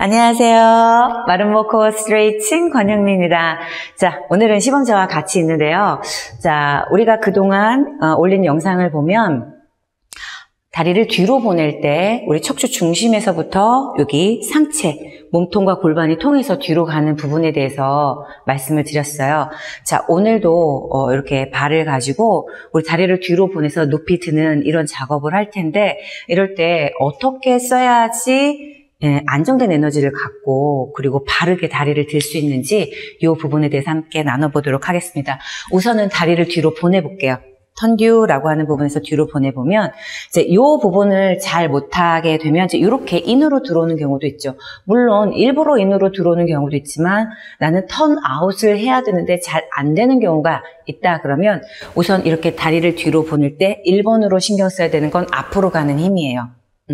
안녕하세요. 마름모 코어 스트레이칭 권영미입니다. 자, 오늘은 시범자와 같이 있는데요. 자, 우리가 그동안 올린 영상을 보면 다리를 뒤로 보낼 때 우리 척추 중심에서부터 여기 상체, 몸통과 골반이 통해서 뒤로 가는 부분에 대해서 말씀을 드렸어요. 자, 오늘도 이렇게 발을 가지고 우리 다리를 뒤로 보내서 높이 드는 이런 작업을 할 텐데, 이럴 때 어떻게 써야지 안정된 에너지를 갖고 그리고 바르게 다리를 들 수 있는지 이 부분에 대해서 함께 나눠보도록 하겠습니다. 우선은 다리를 뒤로 보내볼게요. 턴듀라고 하는 부분에서 뒤로 보내보면 이제 이 부분을 잘 못하게 되면 이제 이렇게 인으로 들어오는 경우도 있죠. 물론 일부러 인으로 들어오는 경우도 있지만 나는 턴아웃을 해야 되는데 잘 안 되는 경우가 있다 그러면 우선 이렇게 다리를 뒤로 보낼 때 1번으로 신경 써야 되는 건 앞으로 가는 힘이에요.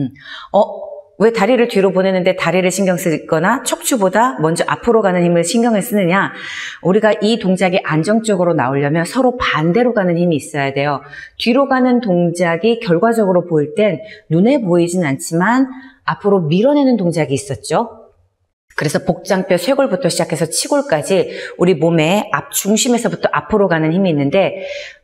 왜 다리를 뒤로 보내는데 다리를 신경 쓰거나 척추보다 먼저 앞으로 가는 힘을 신경을 쓰느냐? 우리가 이 동작이 안정적으로 나오려면 서로 반대로 가는 힘이 있어야 돼요. 뒤로 가는 동작이 결과적으로 보일 땐 눈에 보이진 않지만 앞으로 밀어내는 동작이 있었죠. 그래서 복장뼈 쇄골부터 시작해서 치골까지 우리 몸의 앞 중심에서부터 앞으로 가는 힘이 있는데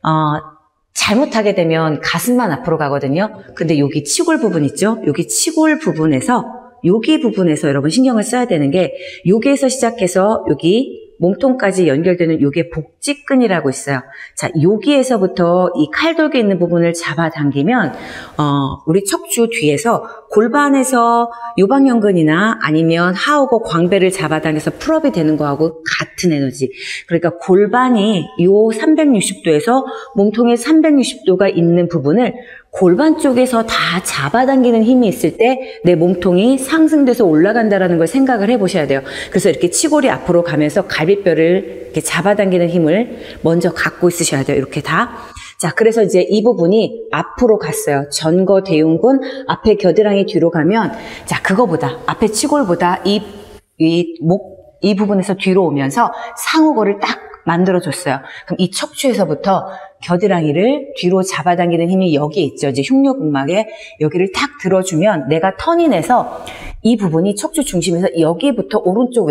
잘못하게 되면 가슴만 앞으로 가거든요. 근데 여기 치골 부분 있죠? 여기 치골 부분에서 여기 부분에서 여러분 신경을 써야 되는 게 여기에서 시작해서 여기 몸통까지 연결되는 요게 복직근이라고 있어요. 자, 여기에서부터 이 칼돌기 있는 부분을 잡아당기면 우리 척추 뒤에서 골반에서 요방형근이나 아니면 하우고 광배를 잡아당겨서 풀업이 되는 거하고 같은 에너지. 그러니까 골반이 요 360도에서 몸통에 360도가 있는 부분을 골반 쪽에서 다 잡아당기는 힘이 있을 때 내 몸통이 상승돼서 올라간다라는 걸 생각을 해보셔야 돼요. 그래서 이렇게 치골이 앞으로 가면서 갈비뼈를 이렇게 잡아당기는 힘을 먼저 갖고 있으셔야 돼요. 이렇게 다. 자, 그래서 이제 이 부분이 앞으로 갔어요. 전거 대흉근, 앞에 겨드랑이 뒤로 가면, 자, 그거보다, 앞에 치골보다 이 부분에서 뒤로 오면서 상우골을 딱 만들어줬어요. 그럼 이 척추에서부터 겨드랑이를 뒤로 잡아당기는 힘이 여기에 있죠. 이제 흉뇨근막에 여기를 탁 들어주면 내가 턴이 내서 이 부분이 척추 중심에서 여기부터 오른쪽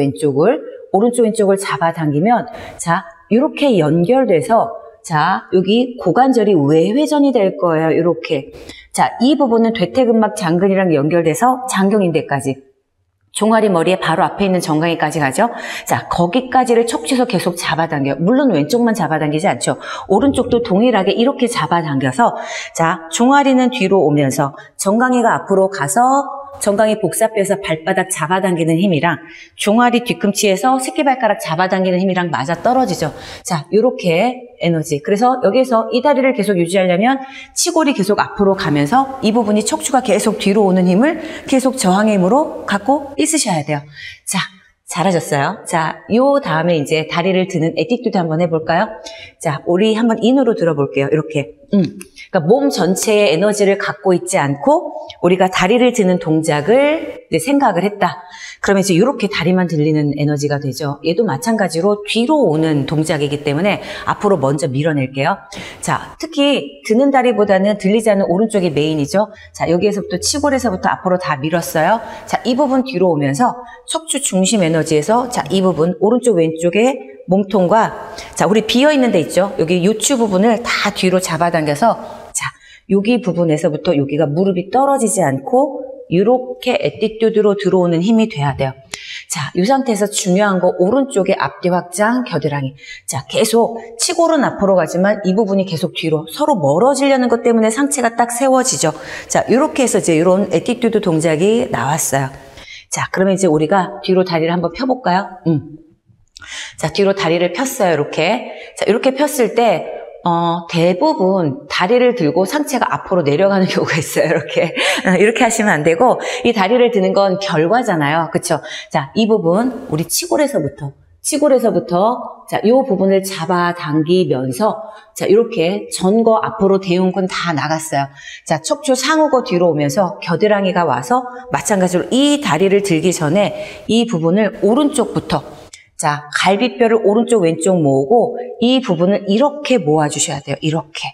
왼쪽을 잡아당기면 자, 이렇게 연결돼서 자, 여기 고관절이 외회전이 될 거예요. 이렇게. 자, 이 부분은 대퇴근막 장근이랑 연결돼서 장경인대까지. 종아리 머리에 바로 앞에 있는 정강이까지 가죠. 자, 거기까지를 척추에서 계속 잡아당겨요. 물론 왼쪽만 잡아당기지 않죠. 오른쪽도 동일하게 이렇게 잡아당겨서 자, 종아리는 뒤로 오면서 정강이가 앞으로 가서 정강이 복사뼈에서 발바닥 잡아당기는 힘이랑 종아리 뒤꿈치에서 새끼발가락 잡아당기는 힘이랑 맞아 떨어지죠. 자, 요렇게 에너지. 그래서 여기에서 이 다리를 계속 유지하려면 치골이 계속 앞으로 가면서 이 부분이 척추가 계속 뒤로 오는 힘을 계속 저항의 힘으로 갖고 있으셔야 돼요. 자, 잘하셨어요. 자, 요 다음에 이제 다리를 드는 에티튜드 한번 해볼까요? 자, 우리 한번 인으로 들어볼게요. 이렇게. 그러니까 몸 전체의 에너지를 갖고 있지 않고 우리가 다리를 드는 동작을 이제 생각을 했다. 그러면 이제 이렇게 다리만 들리는 에너지가 되죠. 얘도 마찬가지로 뒤로 오는 동작이기 때문에 앞으로 먼저 밀어낼게요. 자, 특히 드는 다리보다는 들리지 않는 오른쪽이 메인이죠. 자, 여기에서부터 치골에서부터 앞으로 다 밀었어요. 자, 이 부분 뒤로 오면서 척추 중심 에너지에서 자, 이 부분 오른쪽 왼쪽에 몸통과 자, 우리 비어있는 데 있죠. 여기 요추 부분을 다 뒤로 잡아당겨서 자, 여기 부분에서부터 여기가 무릎이 떨어지지 않고 이렇게 에티튜드로 들어오는 힘이 돼야 돼요. 자, 이 상태에서 중요한 거 오른쪽에 앞뒤 확장 겨드랑이. 자, 계속 치골은 앞으로 가지만 이 부분이 계속 뒤로 서로 멀어지려는 것 때문에 상체가 딱 세워지죠. 자, 이렇게 해서 이제 이런 에티튜드 동작이 나왔어요. 자, 그러면 이제 우리가 뒤로 다리를 한번 펴볼까요? 자, 뒤로 다리를 폈어요. 이렇게. 자, 이렇게 폈을 때 대부분 다리를 들고 상체가 앞으로 내려가는 경우가 있어요. 이렇게 하시면 안 되고 이 다리를 드는 건 결과잖아요. 그쵸? 자, 이 부분 우리 치골에서부터 자, 이 부분을 잡아당기면서 자, 이렇게 전거 앞으로 대흉근 다 나갔어요. 자, 척추 상우고 뒤로 오면서 겨드랑이가 와서 마찬가지로 이 다리를 들기 전에 이 부분을 오른쪽부터 자, 갈비뼈를 오른쪽 왼쪽 모으고 이 부분을 이렇게 모아주셔야 돼요. 이렇게.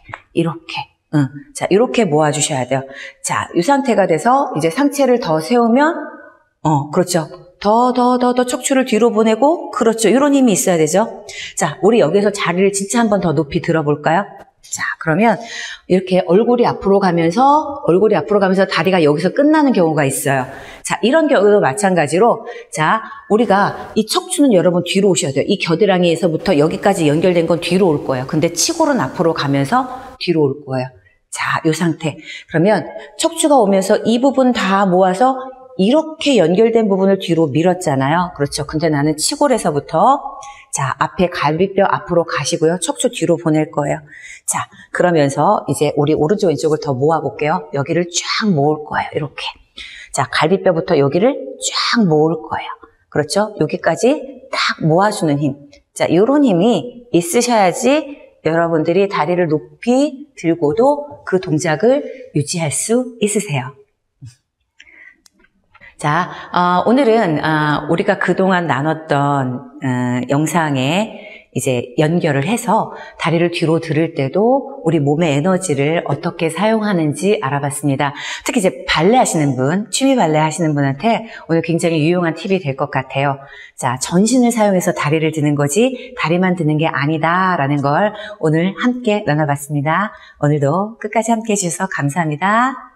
자, 이렇게 모아주셔야 돼요. 자, 이 상태가 돼서 이제 상체를 더 세우면, 그렇죠. 더 척추를 뒤로 보내고, 그렇죠. 이런 힘이 있어야 되죠. 자, 우리 여기서 자리를 진짜 한번 더 높이 들어볼까요? 자, 그러면 이렇게 얼굴이 앞으로 가면서 다리가 여기서 끝나는 경우가 있어요. 자, 이런 경우도 마찬가지로, 자, 우리가 이 척추는 여러분 뒤로 오셔야 돼요. 이 겨드랑이에서부터 여기까지 연결된 건 뒤로 올 거예요. 근데 치골은 앞으로 가면서 뒤로 올 거예요. 자, 이 상태. 그러면 척추가 오면서 이 부분 다 모아서 이렇게 연결된 부분을 뒤로 밀었잖아요. 그렇죠. 근데 나는 치골에서부터, 자, 앞에 갈비뼈 앞으로 가시고요. 척추 뒤로 보낼 거예요. 자, 그러면서 이제 우리 오른쪽 왼쪽을 더 모아볼게요. 여기를 쫙 모을 거예요. 이렇게. 자, 갈비뼈부터 여기를 쫙 모을 거예요. 그렇죠? 여기까지 딱 모아주는 힘. 자, 이런 힘이 있으셔야지 여러분들이 다리를 높이 들고도 그 동작을 유지할 수 있으세요. 자, 오늘은 우리가 그동안 나눴던 영상에 이제 연결을 해서 다리를 뒤로 들을 때도 우리 몸의 에너지를 어떻게 사용하는지 알아봤습니다. 특히 이제 발레 하시는 분, 취미 발레 하시는 분한테 오늘 굉장히 유용한 팁이 될 것 같아요. 자, 전신을 사용해서 다리를 드는 거지 다리만 드는 게 아니다라는 걸 오늘 함께 나눠봤습니다. 오늘도 끝까지 함께 해주셔서 감사합니다.